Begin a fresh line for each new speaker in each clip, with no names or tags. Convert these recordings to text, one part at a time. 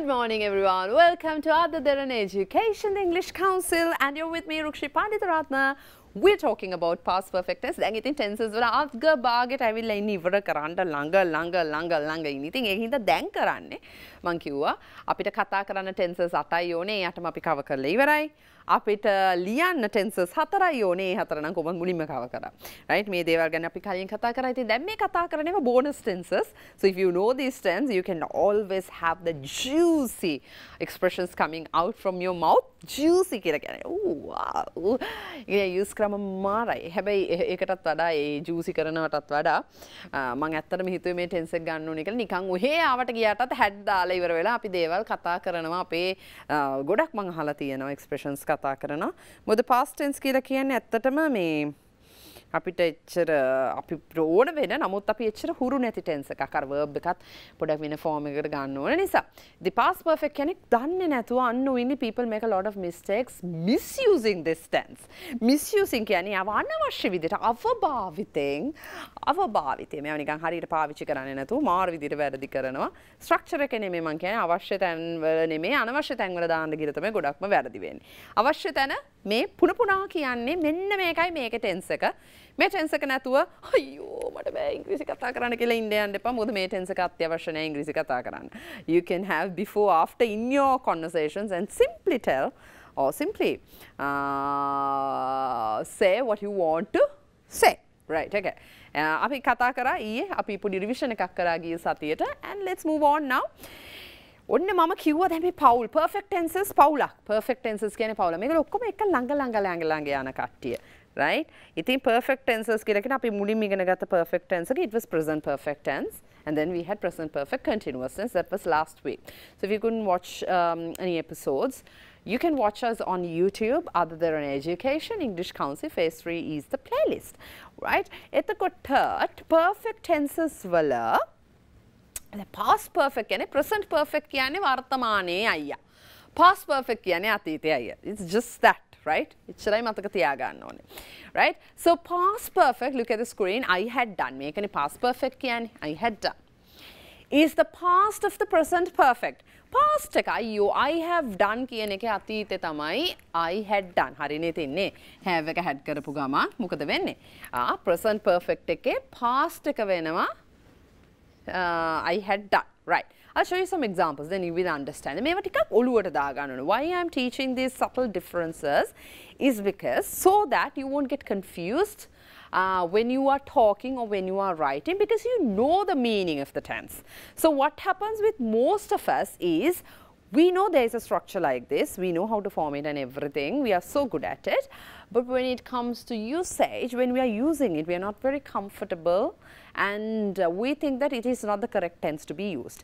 Good morning everyone. Welcome to Adadaran Education English Council and you're with me Rukshi Panditaratna. We're talking about past perfect tense. දැන් ඉතින් tenses වල අග භාගයට ඇවිල්ලා ඉන්නේ ඉවර කරන්න ළඟ ඉන්නේ. ඉතින් ඒක හින්දා දැන් කරන්නේ මම කිව්වා අපිට කතා කරන්න tenses 8යි ඕනේ. ඒ 8ම අපි cover කරලා ඉවරයි. අපිට ලියන්න tenses 4යි ඕනේ. ඒ 4 නම් කොහොමද මුලින්ම cover කරා. Right? මේ දේවල් ගැන අපි කලින් කතා කරා. ඉතින් දැන් මේ කතා කරන්නේ bonus tenses. So if you know these tenses, you can always have the juicy expressions coming out from your mouth. Juicy කියලා කියන්නේ. Oh wow. Yeah, use ක්‍රම මාරයි. හැබැයි ඒකටත් වඩා ඒ ජූසි කරනවටත් වඩා මම ඇත්තටම හිතුවේ මේ ටෙන්ස් එක ගන්න ඕනේ කියලා නිකන් ඔහේ ආවට ගියාටත් හැඩ් දාලා ඉවර වෙලා අපි දේවල් කතා කරනවා අපේ ගොඩක් මම අහලා තියෙනවා එක්ස්ප්‍රෙෂන්ස් කතා කරනවා. මොකද past tense කියලා කියන්නේ ඇත්තටම මේ අපිට එච්චර අපි ඕන වෙන නමුත් අපි එච්චර හුරු නැති tense එකක් අර verb එකත් පොඩක් වෙන form එකකට ගන්න ඕන නිසා the past perfect කියන්නේ දන්නේ නැතුව unknowingly people make a lot of mistakes misusing this tense misusing කියන්නේ අනවශ්‍ය විදිහට අවභාවිතයෙන් මේවා නිකන් හරියට පාවිච්චි කරන්නේ නැතුව මාර විදිහට වැරදි කරනවා structure එක නෙමෙයි මම කියන්නේ අවශ්‍ය තැන් වල නෙමෙයි අනවශ්‍ය තැන් වල දාන්න ගිහලා තමයි ගොඩක්ම වැරදි වෙන්නේ අවශ්‍ය තැන මේ පුන කියන්නේ මෙන්න මේකයි මේකේ tense එක මේ tense එක නැතුව අයියෝ මට බෑ ඉංග්‍රීසි කතා කරන්න කියලා ඉන්න යන්න එපා මොකද මේ tense එක අත්‍යවශ්‍ය නැහැ ඉංග්‍රීසි කතා කරන්න. You can have before after in your conversations and simply tell or simply say what you want to say. Right, okay. අපි කතා කරා ඊයේ අපි පොඩි රිවිෂන් එකක් කරා ගිය සතියේට and let's move on now. ඔන්න මම කිව්වා දැන් මේ පවුල් perfect tenses පවුලක් perfect tenses කියන්නේ පවුල. මේක ඔක්කොම එක ළඟ යන කට්ටිය. Right? ඉතින් perfect tenses කියලා කියන අපි මුලින්ම ඉගෙන ගත්ත perfect tense එක it was present perfect tense and then we had present perfect continuous tense that was last week. So if you couldn't watch any episodes you can watch us on YouTube Adadaran Education English Council Phase 3 is the playlist. Right? එතකොට perfect tenses වල past perfect කියන්නේ present perfect කියන්නේ වර්තමානයේ අයියා. Past perfect කියන්නේ අතීතයේ අයියා. It's just that. Right? එච්චරයි මතක තියාගන්න ඕනේ. Right? So past perfect, look at the screen. I had done. මේකනේ past perfect කියන්නේ. I had done. Is the past of the present perfect? Past එක අයියෝ I have done කියන එකේ අතීතේ තමයි I had done. හරිනේ තින්නේ. have එක had කරපු ගමන් මොකද වෙන්නේ? present perfect එකේ past එක වෙනවා I had done. Right. I'll show you some examples, then you will understand. මේවා ටිකක් ඔලුවට දාගන්න ඕනේ. Why I am teaching these subtle differences is because so that you won't get confused when you are talking or when you are writing because you know the meaning of the tense. So what happens with most of us is we know there is a structure like this, we know how to form it and everything, we are so good at it, but when it comes to usage, when we are using it, we are not very comfortable and we think that it is not the correct tense to be used.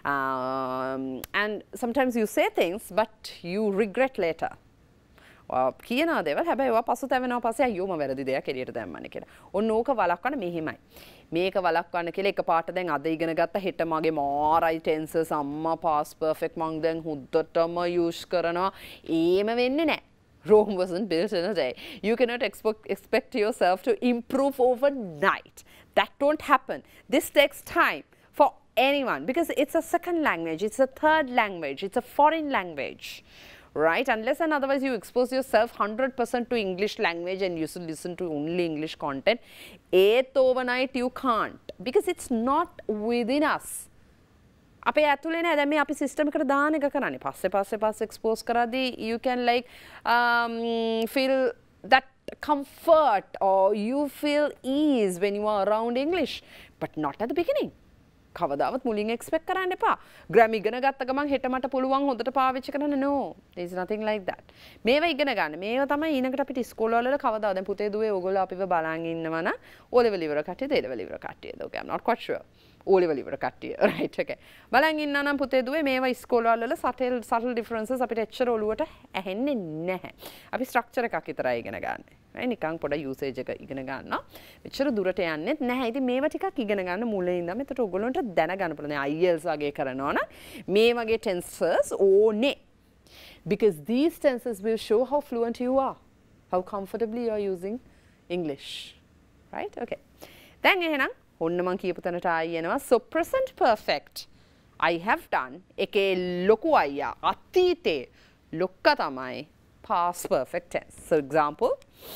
And sometimes you say things, but you regret later. කියනවා දේවල් හැබැයි ඒවා පසුතැවෙනවා පස්සේ අයියෝ මම වැරදි දෙයක් එළියට දැම්මනේ කියලා. ඔන්න ඕක වළක්වන්න මෙහෙමයි. මේක වළක්වන්න කියලා එකපාරට දැන් අද ඉගෙන ගත්ත හෙට මගේ මාරයි tenses අම්මා past perfect මං දැන් හුද්දටම use කරනවා. ඒම වෙන්නේ නැහැ. Rome wasn't built in a day. You cannot expect yourself to improve overnight. That won't happen. This takes time for anyone because it's a second language, it's a third language, it's a foreign language. Right? Unless and otherwise you expose yourself 100% to English language and you should listen to only English content. Overnight you can't because it's not within us. අපේ ඇතුලේ නෑ දැන් මේ අපි system එකට දාන එක කරන්නේ පස්සේ එක්ස්පෝස් කරද්දී you can like feel that comfort or you feel ease when you are around English but not at the beginning. කවදාවත් මුලින් එක්ස්පෙක්ට් කරන්න එපා. ග්‍රැම ඉගෙන ගත්ත ගමන් හෙට මට පුළුවන් හොඳට පාවිච්චි කරන්න no. There is nothing like that. මේවා ඉගෙන ගන්න. මේවා තමයි ඊනකට අපිට ඉස්කෝලවල කවදාද දැන් පුතේ දුවේ ඕගොල්ලෝ අපිව බලන් ඉන්නවනම් O level ඉවර කට්ටියද A level ඉවර කට්ටියද? Okay, I'm not quite sure. O level ඉවර කට්ටිය. Right, okay. බලන් ඉන්නා නම් පුතේ දුවේ මේවා ඉස්කෝලවල subtle differences අපිට එච්චර ඔලුවට ඇහෙන්නේ නැහැ. අපි structure එකක් විතරයි ඉගෙන ගන්න. right නිකන් පොඩ usage එක ඉගෙන ගන්නවා. මෙච්චර දුරට යන්නෙත් නැහැ. ඉතින් මේවා ටිකක් ඉගෙන ගන්න මුලින් ඉඳන් එතකොට ඔයගොල්ලන්ට දැනගන්න පුළුවන්. IELTS වගේ කරනවා නම් මේ වගේ tenses ඕනේ. Because these tenses will show how fluent you are, how comfortably you are using English. Right? Okay. දැන් එහෙනම් ඔන්න මම කියපු තැනට ආයෙ එනවා. So present perfect I have done එකේ ලොකු අයියා අතීතේ ලොක්ක තමයි past perfect tense. So example,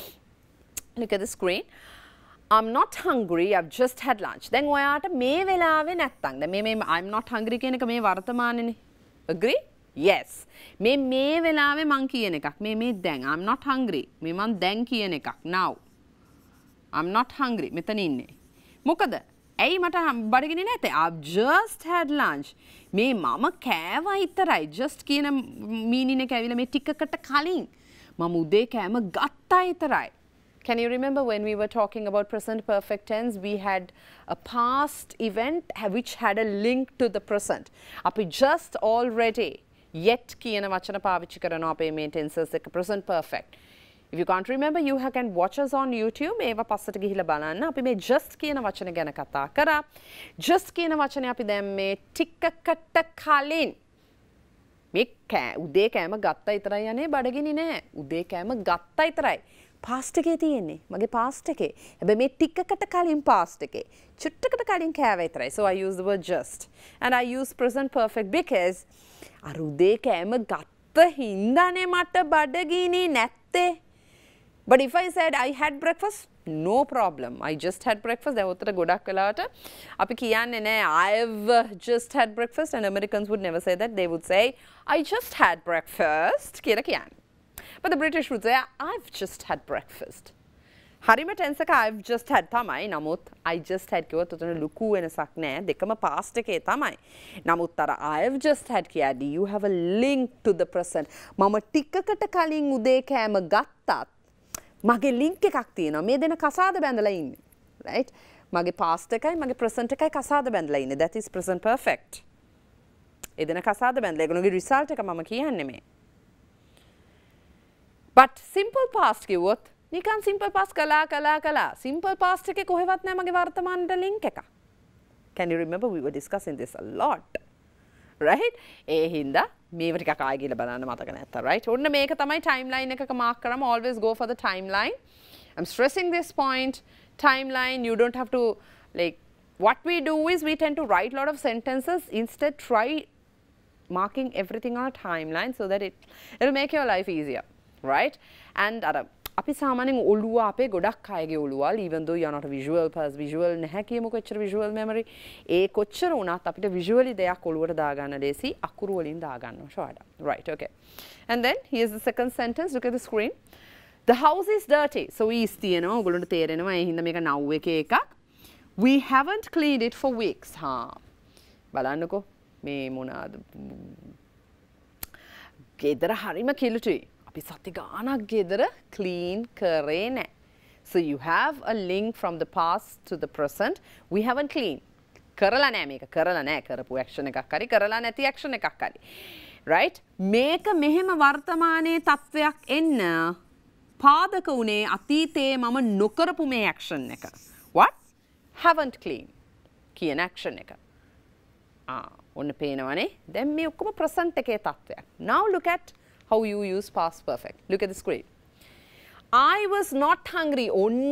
look at the screen. I'm not hungry, I've just had lunch. දැන් ඔයාට මේ වෙලාවේ නැත්තම් දැන් මේ I'm not hungry කියන එක මේ වර්තමානනේ. Agree? Yes. මේ වෙලාවේ මං කියන එකක්. මේ දැන් I'm not hungry. මේ මං දැන් කියන එකක්. Now. I'm not hungry. මෙතන ඉන්නේ. මොකද? ඇයි මට බඩගිනි නැත්තේ? I've just had lunch. මේ මම කෑවා විතරයි. just කියන meaning එක ඇවිල්ලා මේ ටිකකට කලින් මම උදේ කෑම ගත්තා විතරයි. Can you remember when we were talking about present perfect tense, we had a past event which had a link to the present. අපි just already yet කියන වචන පාවිච්චි කරනවා අපේ මේ tenses එක present perfect. If you can't remember, you can watch us on YouTube. ඒවා පස්සට ගිහිල්ලා බලන්න. අපි මේ just කියන වචන ගැන කතා කරා. just කියන වචනේ අපි දැන් මේ ටිකකට කලින් මේ උදේ කෑම ගත්තා විතරයි යන්නේ බඩගිනි නෑ. උදේ කෑම ගත්තා විතරයි. past එකේ තියෙන්නේ. මගේ past එකේ. හැබැයි මේ ටිකකට කලින් past එකේ. චුට්ටකට කලින් කෑවා විතරයි. So I use the word just. And I use present perfect because අර උදේ කෑම ගත්ත හින්දානේ මට බඩගිනි නැත්තේ. But if I said I had breakfast, no problem. I just had breakfast. දැන් උත්තර ගොඩක් වෙලාවට අපි කියන්නේ නෑ I've just had breakfast, and Americans would never say that. They would say I just had breakfast කියලා කියන්නේ. But the British would say I've just had breakfast. හරිම tense එක I've just had තමයි. නමුත් I just had කිව්වොත් උතන ලুকু වෙනසක් නෑ. දෙකම past එකේ තමයි. නමුත් අර I've just had කියද්දී you have a link to the present. මම ටිකකට කලින් උදේ කෑම ගත්තත් මගේ link එකක් තියෙනවා. මේ දෙන කසාද බැඳලා ඉන්නේ. Right? මගේ past එකයි මගේ present එකයි කසාද බැඳලා ඉන්නේ. That is present perfect. ඒ දෙන කසාද බැඳලා ඒගොල්ලෝගේ result එක මම කියන්නේ මේ. But simple past කිව්වොත් නිකන් simple past කළා. Simple past එකේ කොහෙවත් නැහැ මගේ වර්තමානට link එක. Can you remember we were discussing this a lot? Right? ඒ හින්දා මේව ටිකක් ආයෙ ගිහලා බලන්න මතක නැත්තා. Right? ඔන්න මේක තමයි timeline එකක mark කරාම always go for the timeline. I'm stressing this point. Timeline, you don't have to, like, what we do is we tend to write a lot of sentences. Instead, try marking everything on a timeline so that it'll make your life easier. Right? And අපි සාමාන්‍යයෙන් ඔළුව අපේ ගොඩක් අයගේ ඔළුවල් even though you are not a visual person, visual නැහැ කියමුකෝ එච්චර visual memory ඒ කොච්චර වුණත් අපිට visually දෙයක් ඔළුවට දාගන්න ලේසි අකුරු වලින් දාගන්නවා ෂෝඩා. Right, okay. And then here's the second sentence. Look at the screen. The house is dirty. So is තියෙනවා ඔයගොල්ලන්ට තේරෙනවා ඒ හින්දා මේක now එකේ එකක්. We haven't cleaned it for weeks. හා බලන්නකෝ මේ මොනවාද ගෙදර හරිම කිලුටුයි. අපි සති ගානක් ගෙදර clean කරේ නැහැ. So you have a link from the past to the present. We haven't cleaned. කරලා නැහැ මේක. කරලා නැහැ. කරපු action එකක් හරි කරලා නැති action එකක් හරි. Right? මේක මෙහෙම වර්තමානයේ තත්වයක් එන්න පාදක උනේ අතීතයේ මම නොකරපු මේ action එක. What? Haven't cleaned කියන action එක. ඔන්න පේනවනේ. දැන් මේ ඔක්කොම present එකේ තත්වයක්. Now look at how you use past perfect. Look at the screen. I was not hungry.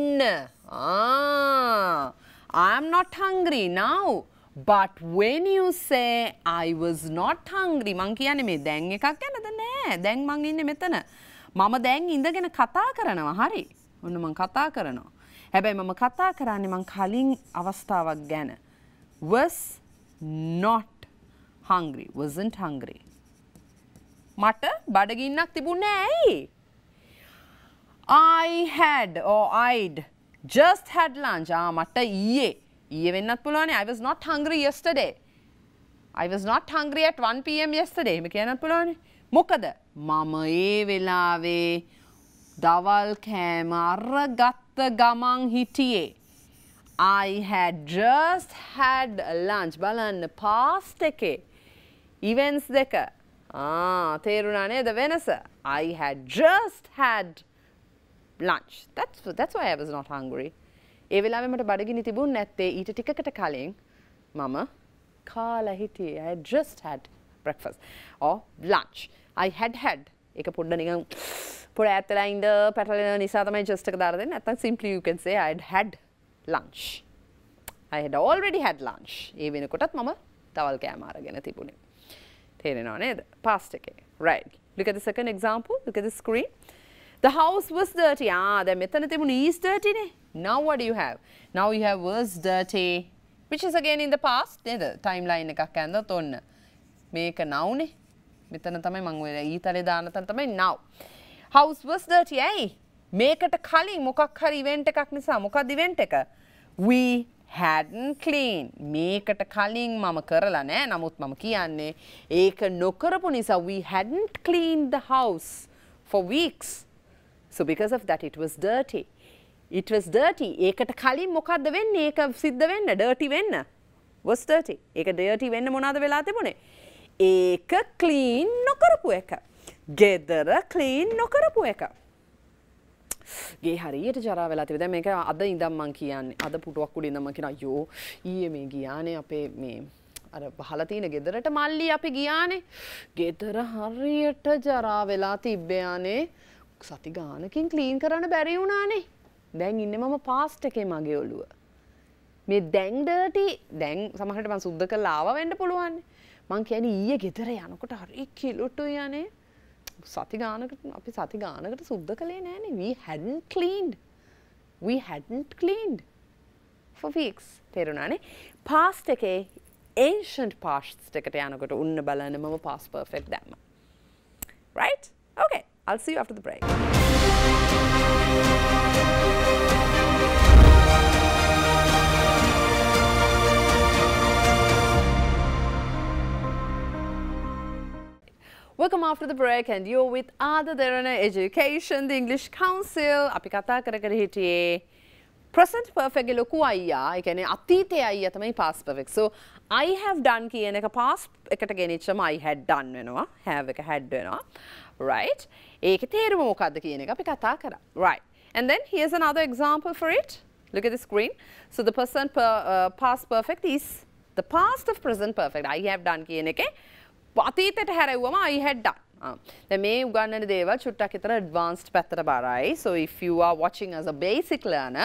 I'm not hungry now. But when you say I was not hungry, මං කියන්නේ මේ දැන් එකක් ගැනද නෑ. දැන් මං ඉන්නේ මෙතන. මම දැන් ඉඳගෙන කතා කරනවා. හරි. ඔන්න මං කතා කරනවා. හැබැයි මම කතා කරන්නේ මං කලින් අවස්ථාවක් ගැන. Was not hungry. Wasn't hungry. මට බඩගින්නක් තිබුණේ ඇයි? I had or I'd just had lunch. මට ඊයේ වෙන්නත් පුළුවන්නේ. I was not hungry yesterday. I was not hungry at 1 PM yesterday. එහෙම කියන්නත් පුළුවන්නේ. මොකද මම ඒ වෙලාවේ දවල් කෑම අරගත්ත ගමන් හිටියේ. I had just had lunch. බලන්න past එකේ events දෙක. තේරුණා නේද වෙනස? I had just had lunch. That's why I was not hungry. ඒ වෙලාවේ මට බඩගිනි තිබුණ නැත්තේ ඊට ටිකකට කලින් මම කාලා හිටියේ. I had just had breakfast or lunch. I had ඒක පොඩ්ඩ නිකන් පොඩ ඈත්ලා ඉඳ පැටලෙන නිසා තමයි just එක දාලා දෙන්නේ. නැත්නම් simply you can say I had lunch. I had already had lunch. ඒ වෙනකොටත් මම තවල් කෑම අරගෙන තිබුණේ. තේරෙනව නේද? past එකේ. Right. Look at the second example. Look at the screen. The house was dirty. දැන් මෙතන තිබුණ is dirty නේ. Now what do you have? Now you have was dirty, which is again in the past නේද? Timeline එකක් ඇඳලා තොන්න. මේක now නේ. මෙතන තමයි මම ඔය ඊතරේ දාන තැන තමයි now. House was dirty. ඇයි? මේකට කලින් මොකක් හරි event එකක් නිසා මොකක්ද event එක? We hadn't cleaned. මේකට කලින් මම කරලා නෑ. නමුත් මම කියන්නේ ඒක නොකරපු නිසා we hadn't cleaned the house for weeks. So because of that it was dirty. It was dirty. ඒකට කලින් මොකද්ද වෙන්නේ? ඒක සිද්ධ වෙන්න, dirty වෙන්න. Was dirty. ඒක dirty වෙන්න මොනවාද වෙලා තිබුණේ? ඒක clean නොකරපු එක. ගෙදර clean නොකරපු එක. ගේ හරියට ජරා වෙලා තිබෙද මේක අද ඉඳන් මං කියන්නේ අද පුටුවක් උඩ ඉඳන් මං කියන අයියෝ ඊයේ මේ ගියානේ අපේ මේ අර බහලා තියෙන ගෙදරට මල්ලි අපි ගියානේ ගෙදර හරියට ජරා වෙලා තිබ්බයානේ සති ගානකින් ක්ලීන් කරන්න බැරි වුණානේ දැන් ඉන්නේ මම පාස්ට් එකේ මගේ ඔළුව මේ දැන් ඩර්ටි දැන් සමහරවිට මං සුද්ධ කරලා ආවා වෙන්න පුළුවන් මං කියන්නේ ඊයේ ගෙදර යනකොට හරි කිලුටුයි යන්නේ සති ගානකට සුද්ධ කළේ නෑනේ we hadn't cleaned for weeks තේරුණානේ past එකේ ancient past එකට යනකොට උන්න බලන්න මම past perfect දැම්ම right okay I'll see you after the break Welcome after the break and you're with Ada Derana Education, the English Council. අපි කතා කර හිටියේ present perfect ගේ ලොකු අයියා, ඒ කියන්නේ අතීතයේ අයියා තමයි past perfect. So I have done කියන එක past එකට ගෙනිච්චම I had done වෙනවා. have එක had වෙනවා. Right? ඒකේ තේරුම මොකක්ද කියන එක අපි කතා කරා. Right. And then here's another example for it. Look at the screen. So the past perfect is the past of present perfect. I have done කියන එකේ අතීතයට හැරෙව්වම I had done. දැන් මේ උගන්වන දේවල් චුට්ටක් විතර advanced පැත්තට බරයි. So if you are watching as a basic learner,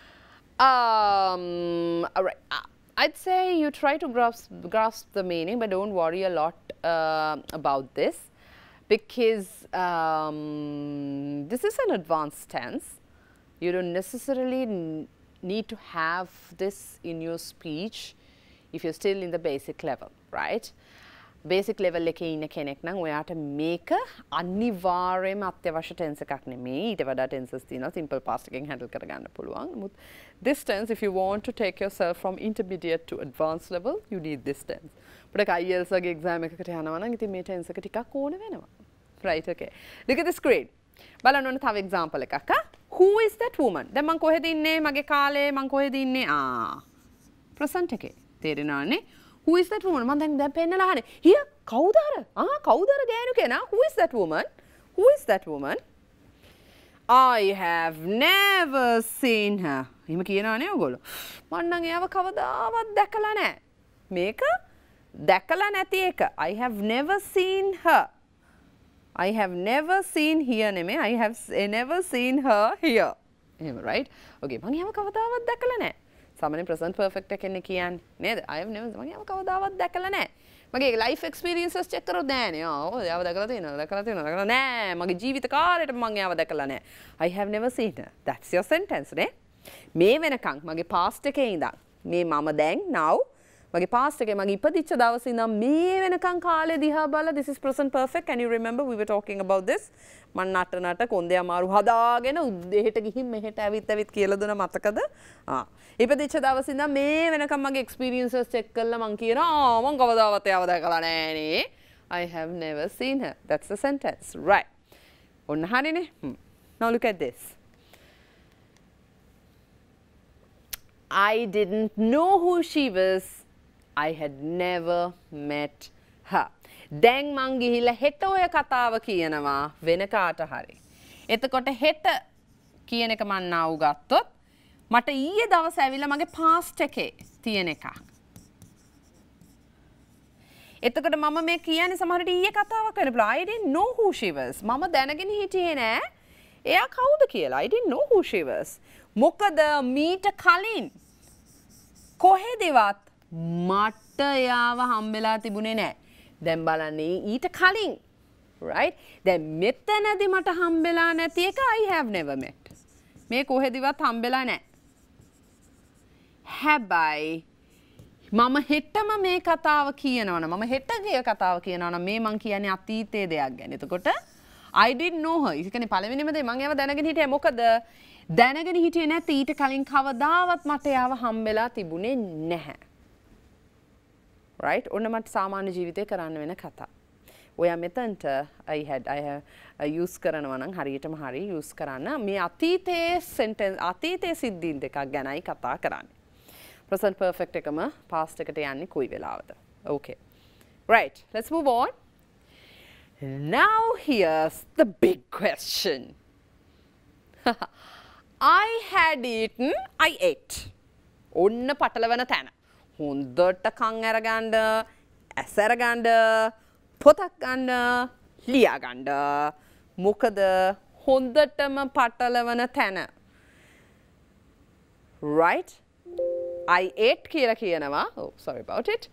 I'd say you try to grasp the meaning, but don't worry a lot about this because this is an advanced tense. You don't necessarily need to have this in your speech if you're still in the basic level, right? Basic level එකේ ඉන්න කෙනෙක් නම් ඔයාට මේක අනිවාර්යයෙන්ම අත්‍යවශ්‍ය tense එකක් නෙමෙයි ඊට වඩා tenses තියෙනවා simple past එකෙන් handle කරගන්න පුළුවන් නමුත් this tense if you want to take yourself from intermediate to advanced level you need this tense පොඩක් IELTS වගේ exam එකකට යනවා නම් ඉතින් මේ tense එක ටිකක් ඕන වෙනවා right okay look at the screen බලන්න ඕන තව example එකක් who is that woman දැන් මම කොහෙද ඉන්නේ මගේ කාලේ මම කොහෙද ඉන්නේ present එකේ තේරෙනවනේ Who is that woman? මම දැන් පෙන්නලා අහන්නේ. Here කවුද අර? කවුද අර ගෑනු කෙනා? Who is that woman? Who is that woman? I have never seen her. එහෙම කියනවනේ ඔයගොල්ලෝ. මම නම් එයාව කවදාවත් දැකලා නැහැ. මේක දැකලා නැති එක. I have never seen her. I have never seen here නෙමෙයි. I have never seen her here. එහෙම right? Okay මම එයාව කවදාවත් දැකලා නැහැ. සාමාන්‍ය present perfect එකනේ කියන්නේ නේද? I have never මම එයාව කවදාවත් දැකලා නැහැ. මගේ life experiences check කරොත් නෑනේ. එයාව දැකලා තියෙනවද? නෑ. මගේ ජීවිත කාලෙට මම එයාව දැකලා නැහැ. I have never seen her. That's your sentence නේ. මේ වෙනකන් මගේ past එකේ ඉඳන් මේ මම දැන් now මගේ past එකේ මගේ ඉපදිච්ච දවසේ ඉඳන් මේ වෙනකන් කාලේ දිහා බලලා this is present perfect. Can you remember we were talking about this? මම නට කොන්දේ අමාරු හදාගෙන උදේට ගිහින් මෙහෙට ඇවිත් කියලා දුන මතකද? ඉපදිච්ච දවසේ ඉඳන් මේ වෙනකන් මගේ experiences check කරලා මම කියනවා මම කවදාවත් එයාව දැකලා නෑනේ. I have never seen her. That's the sentence. Right. ඔන්න හරිනේ. Now look at this. I didn't know who she was. I had never met her. දැන් මං ගිහිල්ලා හෙට ඔය කතාව කියනවා වෙන කාට හරි. එතකොට හෙට කියන එක මං නාවු ගත්තොත් මට ඊයේ දවස් ඇවිල්ලා මගේ past එකේ තියෙන එකක්. එතකොට මම මේ කියන්නේ සමහරට ඊයේ කතාවක් වෙන්න පුළුවන්. I didn't know who she was. මම දැනගෙන හිටියේ නෑ එයා කවුද කියලා. I didn't know who she was. මොකද මීට කලින් කොහෙදවත් මට එයාව හම්බෙලා තිබුණේ නැහැ. දැන් බලන්න ඊට කලින් right දැන් මෙතනදී මට හම්බෙලා නැති එක I have never met. මේ කොහෙදිවත් හම්බෙලා නැහැ. හැබැයි මම හෙටම මේ කතාව කියනවනම් මම හෙට ගිය කතාව කියනවනම් මේ මං කියන්නේ අතීතයේ දෙයක් ගැන. එතකොට I didn't know her. ඒ කියන්නේ පළවෙනිම දේ මං ඒව දැනගෙන හිටියේ මොකද? දැනගෙන හිටියේ නැති ඊට කලින් කවදාවත් මට එයාව හම්බෙලා තිබුණේ නැහැ. right ඔන්න මට සාමාන්‍ය ජීවිතේ කරන්න වෙන කතා. ඔයා මෙතනට I have use කරනවා නම් හරියටම හරි use කරන්න මේ අතීතයේ sentence අතීතයේ සිද්ධීන් දෙකක් ගැනයි කතා කරන්නේ. present perfect එකම past එකට යන්නේ කොයි වෙලාවද? okay. right let's move on. now here's the big question. I had eaten, I ate. ඔන්න පටලවන තැන. හොඳට කන් අරගන්න, ඇස් අරගන්න, පොතක් ගන්න, ලියා ගන්න. මොකද හොඳටම පටලවන තැන. right? I ate කියලා කියනවා. Oh, sorry about it.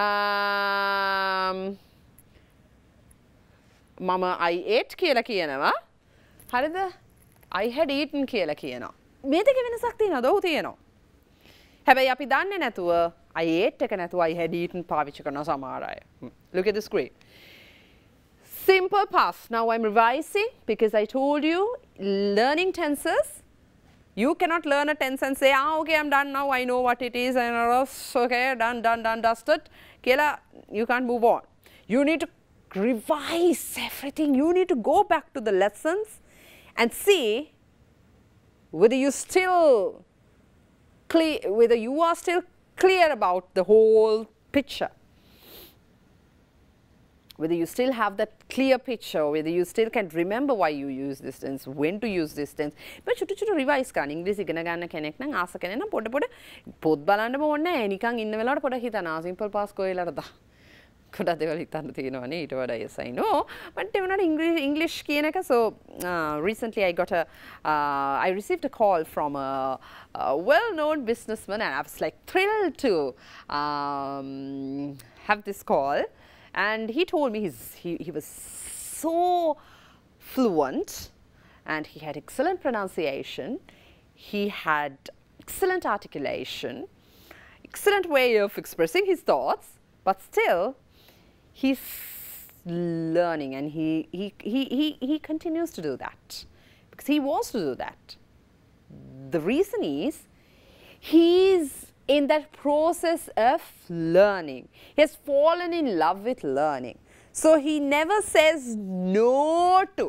මම I ate කියලා කියනවා. හරිද? I had eaten කියලා කියනවා. මේ දෙකේ වෙනසක් තියෙනවද? ඔව් තියෙනවා. හැබැයි අපි දන්නේ නැතුව I ate එක නැතුව I had eaten පාවිච්චි කරන සමහර අය. Look at the screen. Simple past. Now I'm revising because I told you learning tenses. You cannot learn a tense and say, okay, I'm done now. I know what it is. And okay, done, dusted. Kela, you can't move on. You need to revise everything. You need to go back to the lessons and see whether you are still clear about the whole picture. Whether you still have that clear picture, whether you still can remember why you use this tense, when to use this tense. But චුටු revise කරන්න. ඉංග්‍රීසි ඉගෙන ගන්න කෙනෙක් නම් ආස කෙනෙක් නම් පොඩ පොත් බලන්නම ඕනේ නැහැ. නිකන් ඉන්න වෙලාවට පොඩ හිතනවා. simple past කොහෙලටද? ගොඩක් දේවල් හිතන්න තියෙනවානේ ඊට වඩා yes I know. But ඒ වුණාට English කියන එක so recently I received a call from a well-known businessman and I was like thrilled to have this call. And he told me he was so fluent and he had excellent pronunciation, he had excellent articulation, excellent way of expressing his thoughts, but still he's learning and he continues to do that because he wants to do that. The reason is he's in that process of learning. He has fallen in love with learning. So he never says no to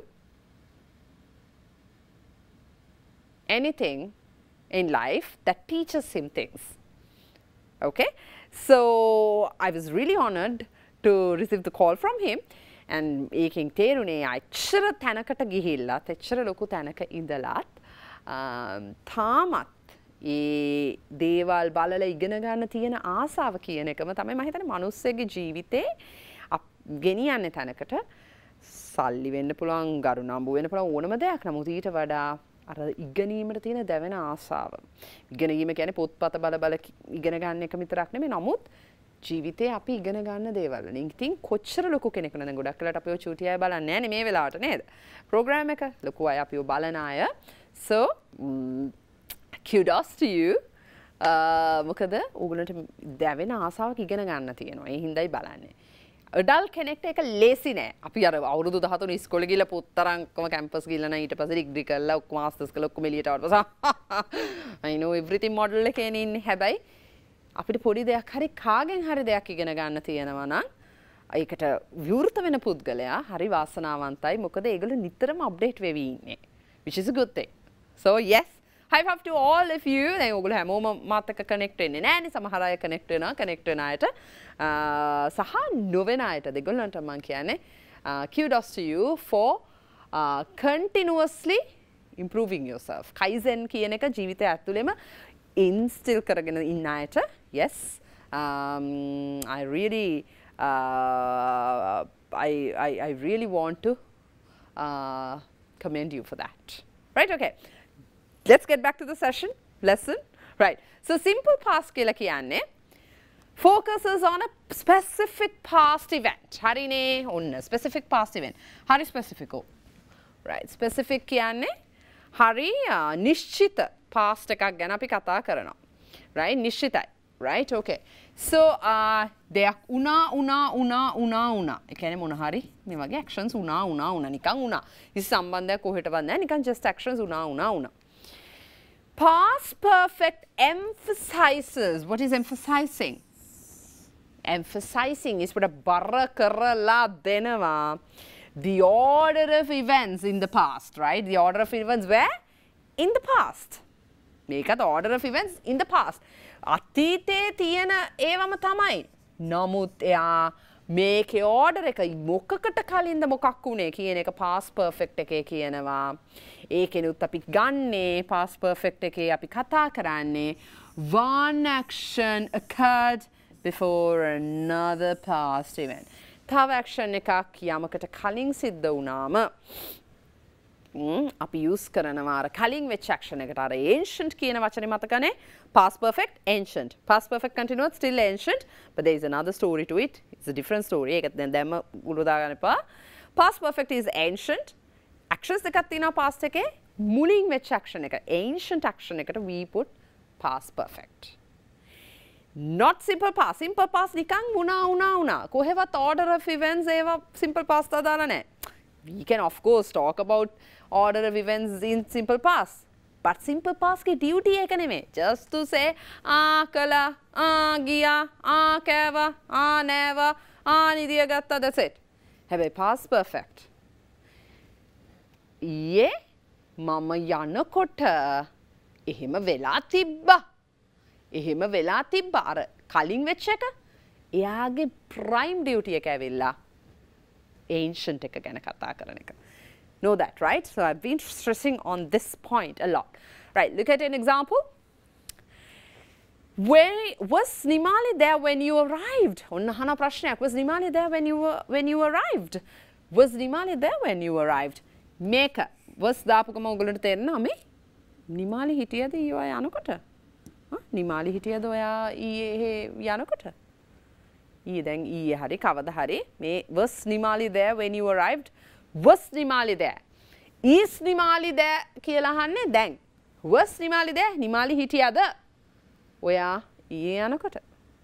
anything in life that teaches him things. Okay? So I was really honored to receive the call from him. And ඒකෙන් තේරුනේ අච්චර තැනකට ගිහිල්ලා තෙච්චර ලොකු තැනක ඉඳලත් තාමත් ඒ දේවල් බලලා ඉගෙන ගන්න තියෙන ආසාව කියන එකම තමයි මම හිතන්නේ මිනිස්සෙගේ ජීවිතේ ගෙනියන්නේ තැනකට සල්ලි වෙන්න පුළුවන් ගරු නම්බු වෙන්න පුළුවන් ඕනම දෙයක් නමුත් ඊට වඩා අර ඉගෙනීමට තියෙන දැවෙන ආසාව ඉගෙනීම කියන්නේ පොත්පත බල ඉගෙන ගන්න එක විතරක් නෙමෙයි නමුත් ජීවිතේ අපි ඉගෙන ගන්න දේවල් වලින් ඉතින් කොච්චර ලොකු කෙනෙක් නේද ගොඩක් වෙලාවට අපි ඔය චූටි අය බලන්නේ නැහැ නේ මේ වෙලාවට නේද ප්‍රෝග්‍රෑම් එක ලොකු අය අපි ඔය බලන අය so kudos to you. මොකද ඕගොල්ලන්ට දැවෙන ආසාවක් ඉගෙන ගන්න තියෙනවා. ඒ හින්දායි බලන්නේ. adult කෙනෙක්ට ඒක ලේසි නෑ. අපි අර අවුරුදු 13 ඉස්කෝලේ ගිහලා පොත්තරන් ඔක්කොම කැම්පස් ගිහලා නම් ඊට පස්සේ ඩිග්‍රී කරලා ඔක්කොම මාස්ටර්ස් කරලා ඔක්කොම එළියට ආවට පස්සේ I know everything model එකේ ඉන්නේ. හැබැයි අපිට පොඩි දෙයක් හරි කාගෙන් හරි දෙයක් ඉගෙන ගන්න තියෙනවා නම් ඒකට විවෘත වෙන පුද්ගලයා හරි වාසනාවන්තයි. මොකද ඒගොල්ලෝ නිතරම අප්ඩේට් වෙවි ඉන්නේ. which is a good thing. So yes, high five to all of you. දැන් ඔයගොල්ලෝ හැමෝම මාත් එක්ක කනෙක්ට් වෙන්නේ නැහැ නේ. සමහර අය කනෙක්ට් වෙන අයට සහ නොවන අයට දෙගොල්ලන්ට මම කියන්නේ kudos to you for continuously improving yourself. Kaizen කියන එක ජීවිතය ඇතුළෙම instill කරගෙන ඉන්න අයට yes I really want to commend you for that. Right? Okay. Let's get back to the lesson. Right. So simple past කියලා කියන්නේ focuses on a specific past event. Harine onna specific past event. Hari specifico. Right. Specific kiyanne hari nishchita past එකක් ගැන අපි කතා කරනවා. Right? නිශ්චිතයි. Right? Okay. So දෙයක් උනා. ඒ කියන්නේ මොන හරි මේ වගේ actions උනා නිකන් උනා. ඉතින් සම්බන්ධයක් කොහෙටවත් නැහැ. නිකන් just actions උනා. Past perfect emphasizes. What is emphasizing? Emphasizing is put බර කරලා දෙනවා. The order of events in the past, right? The order of events where? In the past. මේකත් order of events in the past. අතීතයේ තියෙන ඒවම තමයි. නමුත් එයා මේකේ order එක මොකකට කලින්ද මොකක් වුනේ කියන එක past perfect එකේ කියනවා. ඒකෙනුත් අපි ගන්නේ past perfect එකේ අපි කතා කරන්නේ one action occurred before another past event. තව action එකක් යමකට කලින් සිද්ධ වුණාම අපි use කරනවා අර කලින් වෙච්ච action එකට අර ancient කියන වචනේ මතකනේ past perfect ancient past perfect continuous still ancient but there is another story to it. It's a different story. ඒක දැන් උඩ දාගන්න එපා. Past perfect is ancient. Actions දෙකක් තියෙනවා past එකේ මුලින් වෙච්ච action එක ancient action එකට we put past perfect. Not simple past. Simple past නිකන් උනා. කොහෙවත් order of events ඒවා simple past දාලා නැහැ. We can of course talk about order of events in simple past. But simple past ki duty එක නෙමෙයි. Just to say කළා, ගියා, කෑවා, නෑවා, නිදිය ගත්තා, that's it. හැබැයි past perfect. ඊයේ මම යනකොට එහෙම වෙලා තිබ්බා. අර කලින් වෙච්ච එක එයාගේ prime duty එක ඇවිල්ලා ancient එක ගැන කතා කරන එක. Know that, right? So I've been stressing on this point a lot. Right, look at an example. Was Nimali there when you arrived? ඔන්න අහන ප්‍රශ්නයක්. Was Nimali there when you arrived? Was Nimali there when you arrived? මේක was දාපු ගම ඔයගොල්ලන්ට තේරෙනවා මේ? නිමාලි හිටියද ඊයේ යනකොට? නිමාලි හිටියද ඔයා ඊයේ යනකොට? ඊයේ හරි කවදා හරි මේ was Nimali there when you arrived? Was Nimali there? Is Nimali there කියලා අහන්නේ දැන්. Was Nimali there? නිමාලි හිටියද ඔයා ඊයේ යනකොට?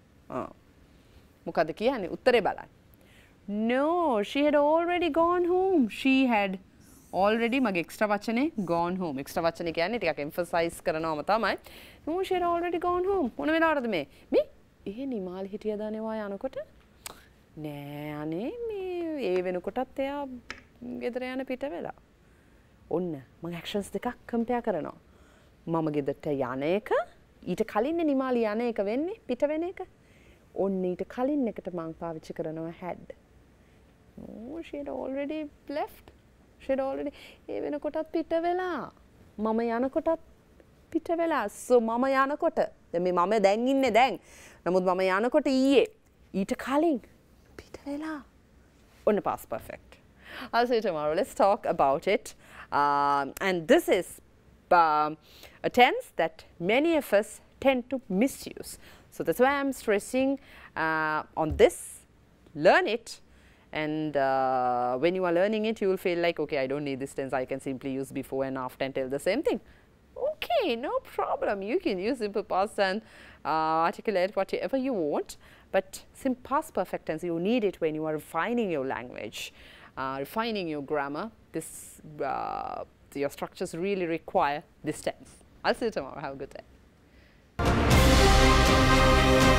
මොකද කියන්නේ? උත්තරේ බලන්න. No, she had already gone home. She had already මගේ extra වචනේ gone home. extra වචනේ කියන්නේ ටිකක් emphasize කරනවම තමයි. No, she had already gone home. මොන වෙලාවටද මේ? ඒ නිමාලි හිටියද අනේ යනකොට? නෑ අනේ මේ ඒ වෙනකොටත් එයා ගෙදර යන පිට වෙලා. ඔන්න මම actions දෙකක් compare කරනවා. මම ගෙදරට යන එක ඊට කලින් නිමාලි යන එක වෙන්නේ පිට වෙන එක. ඔන්න ඊට කලින් එකට මම පාවිච්චි කරනවා had. No, she had already left. She had already ඒ වෙනකොටත් පිට වෙලා. මම යනකොටත් පිට වෙලා. So මම යනකොට දැන් මේ මම දැන් ඉන්නේ දැන්. නමුත් මම යනකොට ඊයේ ඊට කලින් පිට වෙලා. ඔන්න past perfect. I'll see you tomorrow. Let's talk about it. And this is a tense that many of us tend to misuse. So that's why I'm stressing on this. Learn it. And when you are learning it, you will feel like, okay, I don't need this tense. I can simply use before and after and tell the same thing. Okay, no problem. You can use simple past and articulate whatever you want. But past perfect tense, you need it when you are refining your language, refining your grammar. This, your structures really require this tense. I'll see you tomorrow. Have a good day.